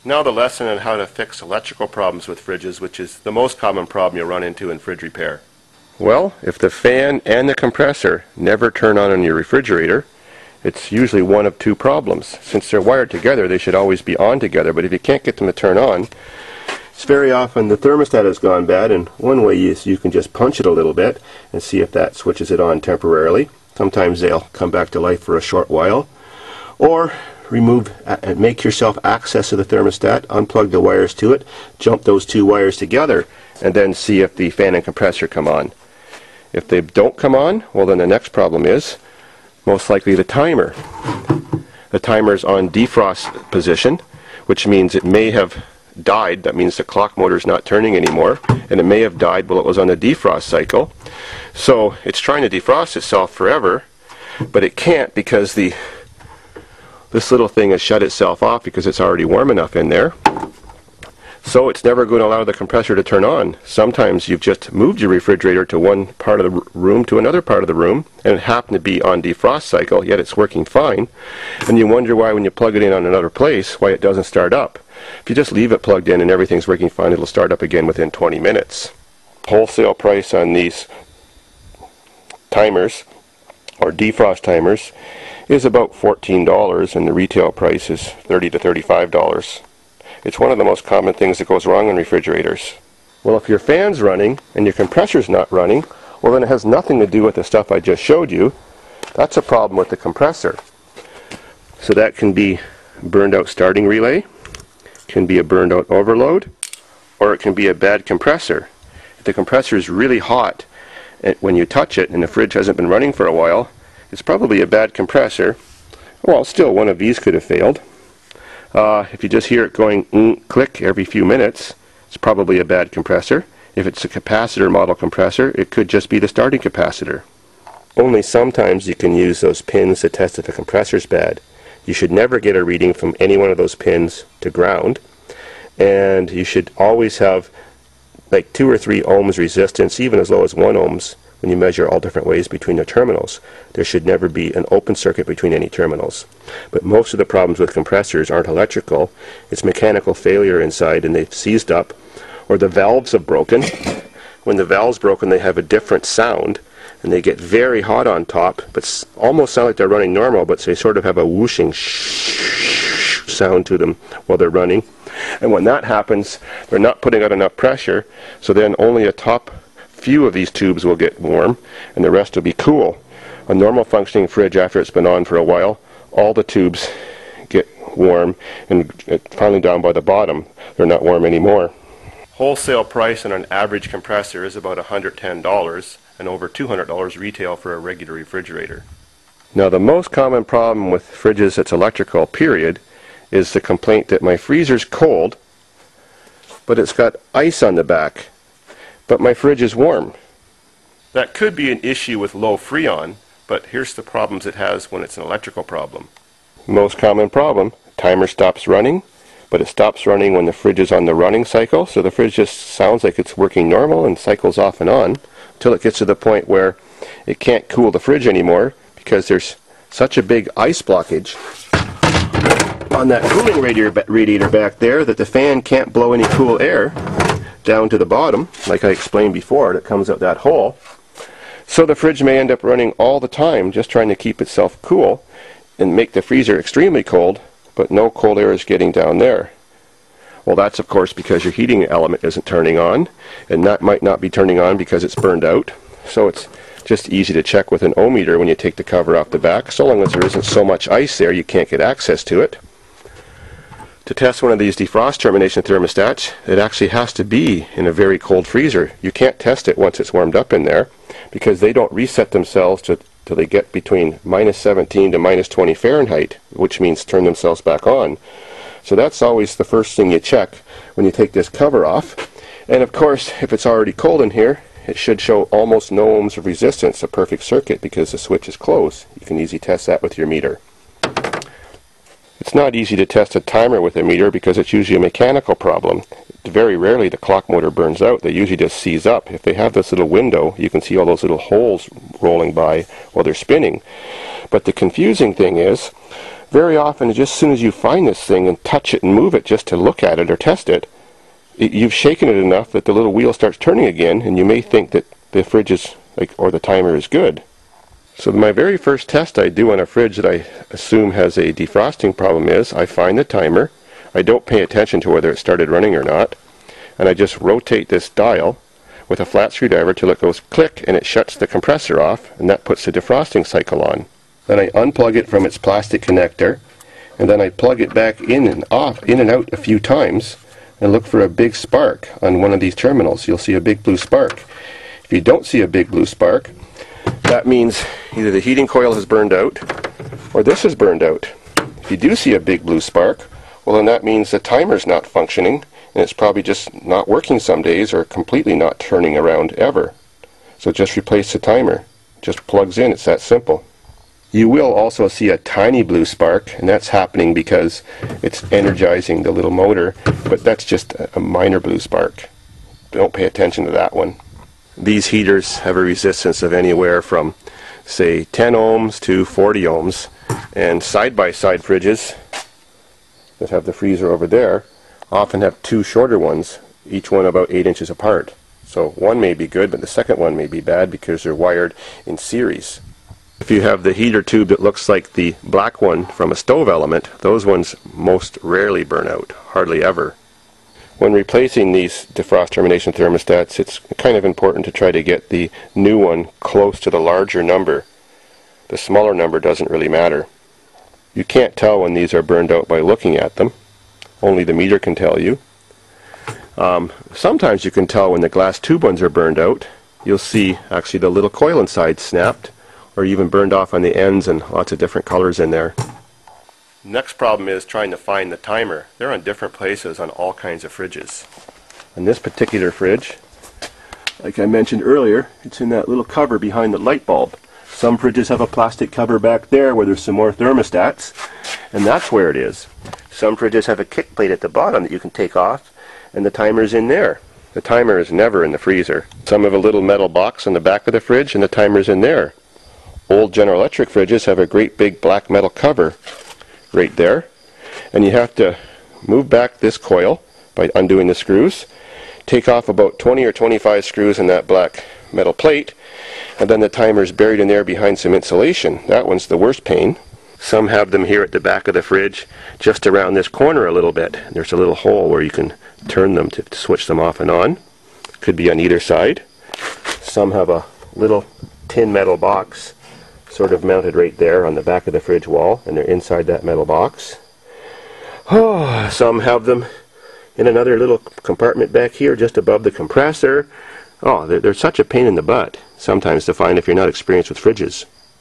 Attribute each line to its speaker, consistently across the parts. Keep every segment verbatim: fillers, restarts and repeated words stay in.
Speaker 1: Now the lesson on how to fix electrical problems with fridges, which is the most common problem you'll run into in fridge repair. Well, if the fan and the compressor never turn on in your refrigerator, it's usually one of two problems. Since they're wired together, they should always be on together, but if you can't get them to turn on, it's very often the thermostat has gone bad, and one way is you can just punch it a little bit and see if that switches it on temporarily. Sometimes they'll come back to life for a short while. Or remove and make yourself access to the thermostat, unplug the wires to it, jump those two wires together, and then see if the fan and compressor come on. If they don't come on, well then the next problem is most likely the timer. The timer is on defrost position, which means it may have died. That means the clock motor is not turning anymore, and it may have died while it was on the defrost cycle. So it's trying to defrost itself forever, but it can't because the this little thing has shut itself off because it's already warm enough in there. So it's never going to allow the compressor to turn on. Sometimes you've just moved your refrigerator to one part of the room to another part of the room, and it happened to be on defrost cycle, yet it's working fine. And you wonder why when you plug it in on another place, why it doesn't start up. If you just leave it plugged in and everything's working fine, it'll start up again within twenty minutes. Wholesale price on these timers, or defrost timers, is about fourteen dollars, and the retail price is thirty to thirty-five dollars. It's one of the most common things that goes wrong in refrigerators. Well, if your fan's running and your compressor's not running, well then it has nothing to do with the stuff I just showed you. That's a problem with the compressor. So that can be burned out starting relay, can be a burned out overload, or it can be a bad compressor. If the compressor is really hot and when you touch it and the fridge hasn't been running for a while, it's probably a bad compressor. Well, still, one of these could have failed. Uh, if you just hear it going mm, click every few minutes, it's probably a bad compressor. If it's a capacitor model compressor, it could just be the starting capacitor. Only sometimes you can use those pins to test if a compressor's bad. You should never get a reading from any one of those pins to ground, and you should always have like two or three ohms resistance, even as low as one ohms, when you measure all different ways between the terminals. There should never be an open circuit between any terminals. But most of the problems with compressors aren't electrical. It's mechanical failure inside and they've seized up, or the valves have broken. When the valve's broken, they have a different sound and they get very hot on top, but almost sound like they're running normal, but they sort of have a whooshing sound to them while they're running. And when that happens, they're not putting out enough pressure, so then only a top few of these tubes will get warm and the rest will be cool. A normal functioning fridge, after it's been on for a while, all the tubes get warm and finally down by the bottom they're not warm anymore. Wholesale price on an average compressor is about one hundred ten dollars, and over two hundred dollars retail for a regular refrigerator. Now the most common problem with fridges that's electrical, period, is the complaint that my freezer's cold but it's got ice on the back, but my fridge is warm. That could be an issue with low Freon, but here's the problems it has when it's an electrical problem. Most common problem, timer stops running, but it stops running when the fridge is on the running cycle, so the fridge just sounds like it's working normal and cycles off and on until it gets to the point where it can't cool the fridge anymore because there's such a big ice blockage on that cooling radiator, radiator back there that the fan can't blow any cool air down to the bottom, like I explained before, that comes out that hole. So the fridge may end up running all the time just trying to keep itself cool and make the freezer extremely cold, but no cold air is getting down there. Well, that's of course because your heating element isn't turning on, and that might not be turning on because it's burned out. So it's just easy to check with an ohmmeter when you take the cover off the back. So long as there isn't so much ice there you can't get access to it. To test one of these defrost termination thermostats, it actually has to be in a very cold freezer. You can't test it once it's warmed up in there because they don't reset themselves to, till they get between minus seventeen to minus twenty Fahrenheit, which means turn themselves back on. So that's always the first thing you check when you take this cover off. And of course, if it's already cold in here, it should show almost no ohms of resistance, a perfect circuit, because the switch is closed. You can easily test that with your meter. It's not easy to test a timer with a meter because it's usually a mechanical problem. Very rarely the clock motor burns out. They usually just seize up. If they have this little window, you can see all those little holes rolling by while they're spinning. But the confusing thing is very often, just as soon as you find this thing and touch it and move it just to look at it or test it, it you've shaken it enough that the little wheel starts turning again, and you may think that the fridge is, like, or the timer is good. So my very first test I do on a fridge that I assume has a defrosting problem is I find the timer, I don't pay attention to whether it started running or not, and I just rotate this dial with a flat screwdriver till it goes click and it shuts the compressor off, and that puts the defrosting cycle on. Then I unplug it from its plastic connector, and then I plug it back in and off, in and out a few times, and look for a big spark on one of these terminals. You'll see a big blue spark. If you don't see a big blue spark, that means either the heating coil has burned out or this is burned out. If you do see a big blue spark, well, then that means the timer's not functioning, and it's probably just not working some days or completely not turning around ever. So just replace the timer. It just plugs in. It's that simple. You will also see a tiny blue spark, and that's happening because it's energizing the little motor, but that's just a minor blue spark. Don't pay attention to that one. These heaters have a resistance of anywhere from, say, ten ohms to forty ohms, and side-by-side fridges that have the freezer over there often have two shorter ones, each one about eight inches apart. So one may be good, but the second one may be bad because they're wired in series. If you have the heater tube that looks like the black one from a stove element, those ones most rarely burn out, hardly ever. When replacing these defrost termination thermostats, it's kind of important to try to get the new one close to the larger number. The smaller number doesn't really matter. You can't tell when these are burned out by looking at them. Only the meter can tell you. Um, sometimes you can tell when the glass tube ones are burned out. You'll see actually the little coil inside snapped, or even burned off on the ends, and lots of different colors in there. Next problem is trying to find the timer. They're on different places on all kinds of fridges. On this particular fridge, like I mentioned earlier, it's in that little cover behind the light bulb. Some fridges have a plastic cover back there where there's some more thermostats, and that's where it is. Some fridges have a kick plate at the bottom that you can take off, and the timer's in there. The timer is never in the freezer. Some have a little metal box on the back of the fridge, and the timer's in there. Old General Electric fridges have a great big black metal cover right there, and you have to move back this coil by undoing the screws, take off about twenty or twenty-five screws in that black metal plate, and then the timer's buried in there behind some insulation. That one's the worst pain. Some have them here at the back of the fridge, just around this corner a little bit. There's a little hole where you can turn them to, to switch them off and on. Could be on either side. Some have a little tin metal box sort of mounted right there on the back of the fridge wall, and they're inside that metal box. Oh, some have them in another little compartment back here just above the compressor. Oh, they're, they're such a pain in the butt sometimes to find if you're not experienced with fridges.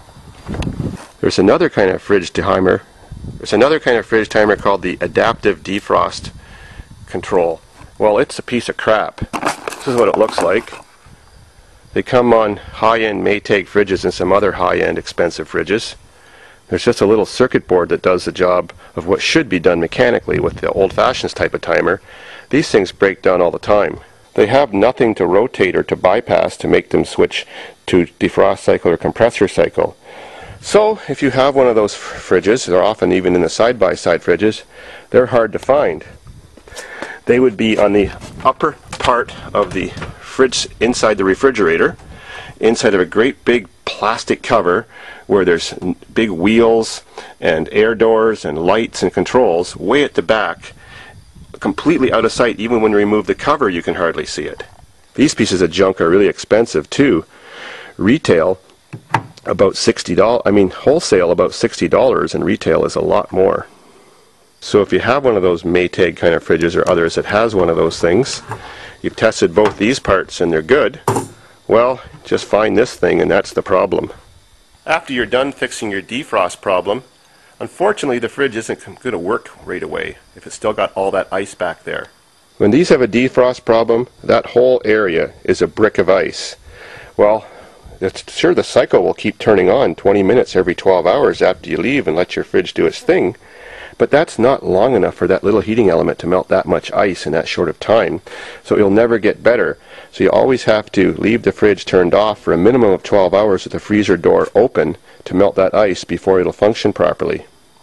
Speaker 1: There's another kind of fridge timer. There's another kind of fridge timer called the adaptive defrost control. Well, it's a piece of crap. This is what it looks like. They come on high-end Maytag fridges and some other high-end expensive fridges. There's just a little circuit board that does the job of what should be done mechanically with the old-fashioned type of timer. These things break down all the time. They have nothing to rotate or to bypass to make them switch to defrost cycle or compressor cycle. So if you have one of those fridges, they're often even in the side-by-side fridges, they're hard to find. They would be on the upper part of the fridge inside the refrigerator, inside of a great big plastic cover where there's big wheels and air doors and lights and controls way at the back, completely out of sight. Even when you remove the cover, you can hardly see it. These pieces of junk are really expensive too. Retail about sixty dollars, I mean wholesale about sixty dollars, and retail is a lot more. So if you have one of those Maytag kind of fridges or others that has one of those things, you've tested both these parts and they're good, well, just find this thing and that's the problem. After you're done fixing your defrost problem, unfortunately the fridge isn't going to work right away if it's still got all that ice back there. When these have a defrost problem, that whole area is a brick of ice. Well, it's sure the cycle will keep turning on twenty minutes every twelve hours after you leave and let your fridge do its thing, but that's not long enough for that little heating element to melt that much ice in that short of time, so it'll never get better. So you always have to leave the fridge turned off for a minimum of twelve hours with the freezer door open to melt that ice before it'll function properly.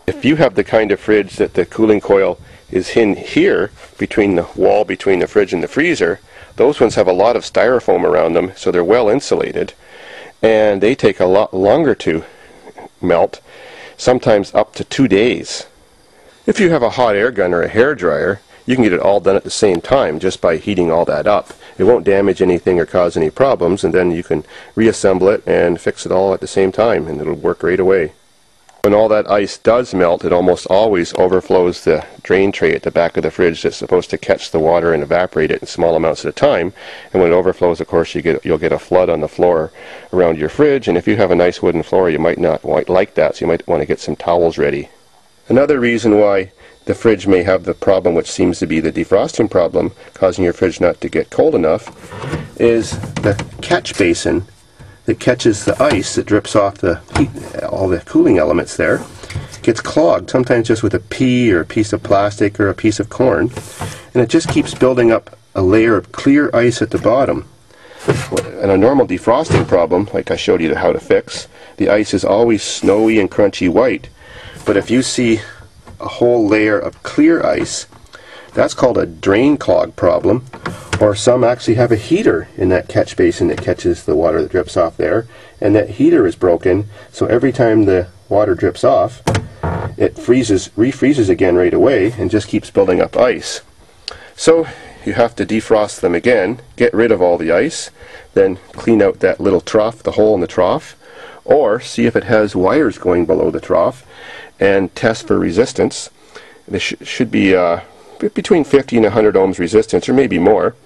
Speaker 1: If you have the kind of fridge that the cooling coil is in here, between the wall between the fridge and the freezer, those ones have a lot of styrofoam around them, so they're well insulated, and they take a lot longer to melt, sometimes up to two days. If you have a hot air gun or a hair dryer, you can get it all done at the same time just by heating all that up. It won't damage anything or cause any problems, and then you can reassemble it and fix it all at the same time, and it'll work right away. When all that ice does melt, it almost always overflows the drain tray at the back of the fridge that's supposed to catch the water and evaporate it in small amounts at a time. And when it overflows, of course, you get, you'll get a flood on the floor around your fridge. And if you have a nice wooden floor, you might not like that, so you might want to get some towels ready. Another reason why the fridge may have the problem, which seems to be the defrosting problem, causing your fridge not to get cold enough, is the catch basin that catches the ice that drips off the heat, all the cooling elements there, gets clogged, sometimes just with a pea or a piece of plastic or a piece of corn, and it just keeps building up a layer of clear ice at the bottom. And a normal defrosting problem, like I showed you how to fix, the ice is always snowy and crunchy white. But if you see a whole layer of clear ice, that's called a drain clog problem. Or some actually have a heater in that catch basin that catches the water that drips off there, and that heater is broken, so every time the water drips off, it freezes, refreezes again right away and just keeps building up ice. So you have to defrost them again, get rid of all the ice, then clean out that little trough, the hole in the trough, or see if it has wires going below the trough and test for resistance. This sh should be uh, between fifty and one hundred ohms resistance, or maybe more,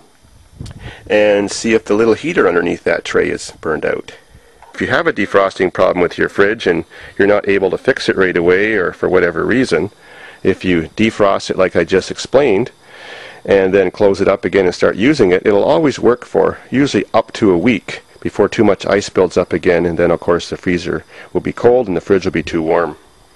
Speaker 1: and see if the little heater underneath that tray is burned out. If you have a defrosting problem with your fridge and you're not able to fix it right away, or for whatever reason, if you defrost it like I just explained and then close it up again and start using it, it'll always work for usually up to a week before too much ice builds up again, and then of course the freezer will be cold and the fridge will be too warm.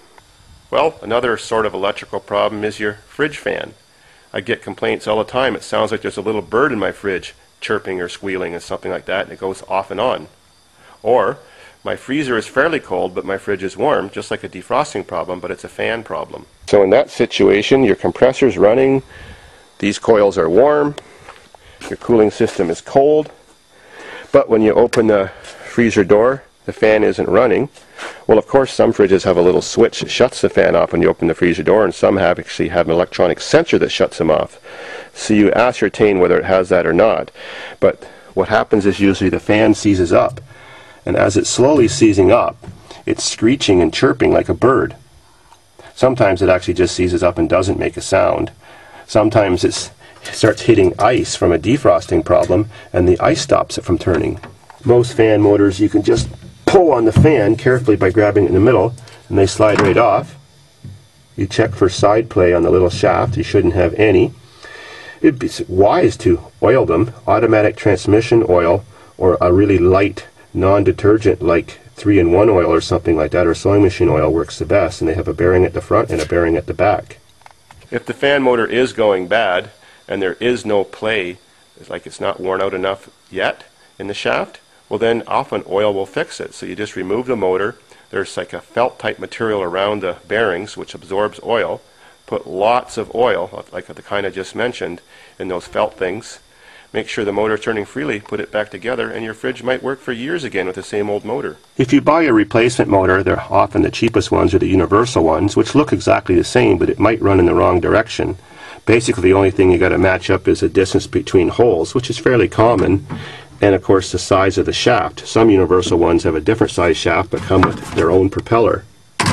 Speaker 1: Well, another sort of electrical problem is your fridge fan. I get complaints all the time. It sounds like there's a little bird in my fridge chirping or squealing and something like that, and it goes off and on. Or my freezer is fairly cold but my fridge is warm, just like a defrosting problem, but it's a fan problem. So in that situation, your compressor's running, these coils are warm, your cooling system is cold, but when you open the freezer door, the fan isn't running. Well, of course, some fridges have a little switch that shuts the fan off when you open the freezer door, and some have actually have an electronic sensor that shuts them off. So you ascertain whether it has that or not. But what happens is usually the fan seizes up, and as it's slowly seizing up, it's screeching and chirping like a bird. Sometimes it actually just seizes up and doesn't make a sound. Sometimes it's, it starts hitting ice from a defrosting problem, and the ice stops it from turning. Most fan motors, you can just pull on the fan carefully by grabbing it in the middle, and they slide right off. You check for side play on the little shaft. You shouldn't have any. It'd be wise to oil them. Automatic transmission oil, or a really light non-detergent like three in one oil or something like that, or sewing machine oil works the best, and they have a bearing at the front and a bearing at the back. If the fan motor is going bad and there is no play, it's like it's not worn out enough yet in the shaft, well then often oil will fix it. So you just remove the motor. There's like a felt type material around the bearings which absorbs oil. Put lots of oil, like the kind I just mentioned, in those felt things. Make sure the motor is turning freely, put it back together, and your fridge might work for years again with the same old motor. If you buy a replacement motor, they're often the cheapest ones, or the universal ones, which look exactly the same, but it might run in the wrong direction. Basically the only thing you got to match up is the distance between holes, which is fairly common, and of course the size of the shaft. Some universal ones have a different size shaft but come with their own propeller,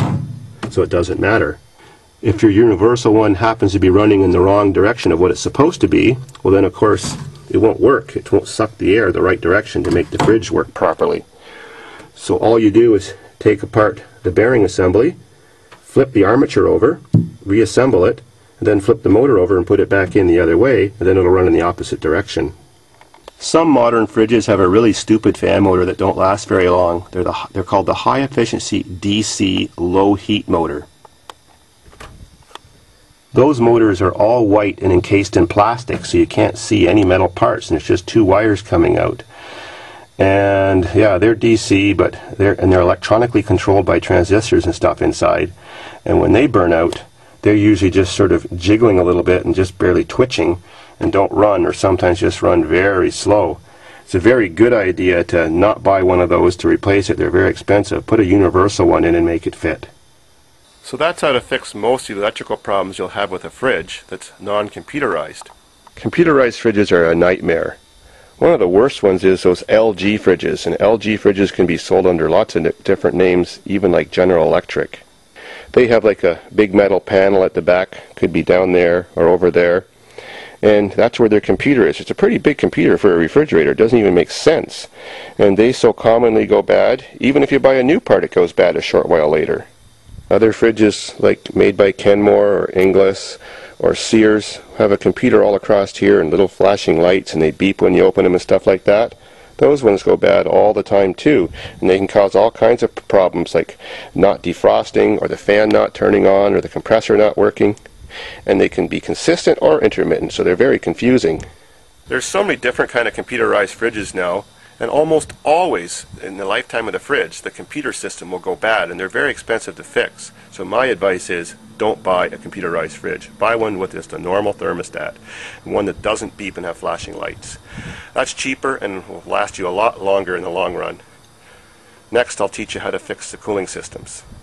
Speaker 1: so it doesn't matter. If your universal one happens to be running in the wrong direction of what it's supposed to be, well then of course it won't work. It won't suck the air the right direction to make the fridge work properly. So all you do is take apart the bearing assembly, flip the armature over, reassemble it, and then flip the motor over and put it back in the other way, and then it'll run in the opposite direction. Some modern fridges have a really stupid fan motor that don't last very long. They're, the, they're called the high efficiency D C low heat motor. Those motors are all white and encased in plastic, so you can't see any metal parts, and it's just two wires coming out. And yeah, they're D C, but they're and they're electronically controlled by transistors and stuff inside. And when they burn out, they're usually just sort of jiggling a little bit and just barely twitching and don't run, or sometimes just run very slow. It's a very good idea to not buy one of those to replace it. They're very expensive. Put a universal one in and make it fit. So that's how to fix most of the electrical problems you'll have with a fridge that's non-computerized. Computerized fridges are a nightmare. One of the worst ones is those L G fridges, and L G fridges can be sold under lots of different names, even like General Electric. They have like a big metal panel at the back, could be down there or over there, and that's where their computer is. It's a pretty big computer for a refrigerator. It doesn't even make sense. And they so commonly go bad, even if you buy a new part it goes bad a short while later. Other fridges, like made by Kenmore or Inglis or Sears, have a computer all across here and little flashing lights, and they beep when you open them and stuff like that. Those ones go bad all the time too, and they can cause all kinds of problems like not defrosting, or the fan not turning on, or the compressor not working. And they can be consistent or intermittent, so they're very confusing. There's so many different kind of computerized fridges now, and almost always in the lifetime of the fridge the computer system will go bad, and they're very expensive to fix. So my advice is, don't buy a computerized fridge. Buy one with just a normal thermostat, one that doesn't beep and have flashing lights. That's cheaper and will last you a lot longer in the long run. Next, I'll teach you how to fix the cooling systems.